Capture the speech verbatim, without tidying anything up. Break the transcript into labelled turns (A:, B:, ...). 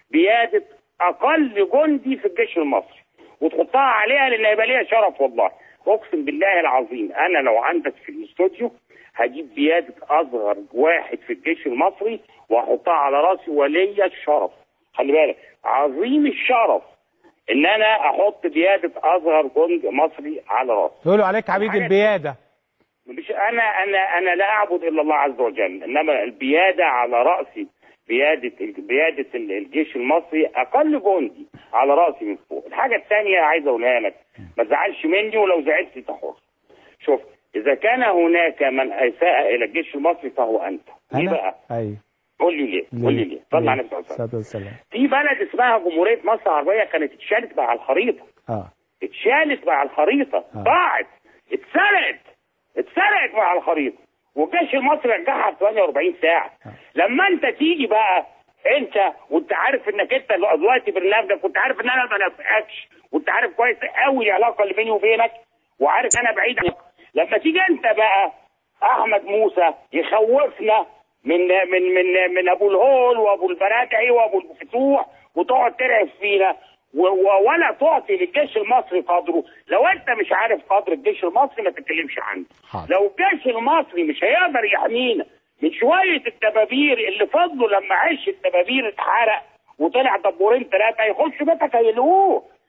A: بياده اقل جندي في الجيش المصري وتحطها عليها، لان هيبقى ليها شرف. والله اقسم بالله العظيم انا لو عندك في الاستوديو هجيب بياده اصغر واحد في الجيش المصري واحطها على راسي وليا الشرف. خلي بالك عظيم الشرف ان انا احط بياده اصغر جندي مصري على راسي.
B: يقولوا عليك عبيد البياده.
A: مش انا انا انا لا اعبد الا الله عز وجل، انما البياده على راسي، بياده بياده الجيش المصري اقل جندي على راسي من فوق. الحاجه الثانيه عايز اقولها لك، ما تزعلش مني، ولو زعلت تحر. شوف، اذا كان هناك من اساء الى الجيش المصري فهو انت. ليه بقى؟
B: ايوه
A: قول لي ليه؟ قول لي ليه؟ طلع نفسك على
B: الصلاه والسلام.
A: في بلد اسمها جمهوريه مصر العربيه كانت اتشالت مع الخريطه.
B: اه
A: اتشالت مع الخريطه، ضاعت، اتسرقت اتسرقت مع الخريطه، والجيش المصري رجعها في ثمانية وأربعين ساعه. آه. لما انت تيجي بقى انت وانت عارف انك انت دلوقتي برنامجك كنت عارف ان انا ما بنافقكش، وانت عارف كويس قوي العلاقه اللي بيني وبينك، وعارف انا بعيد عنك. لما تيجي انت بقى احمد موسى يخوفنا من من من من ابو الهول وابو البراكعي وابو الفتوح وتقعد ترعب فينا ولا تعطي للجيش المصري قدره. لو انت مش عارف قدر الجيش المصري ما تتكلمش عنه. لو الجيش المصري مش هيقدر يحمينا من شويه الدبابير اللي فضلوا لما عش الدبابير اتحرق وطلع دبورين ثلاثه، هيخشوا بيتك هيلقوه.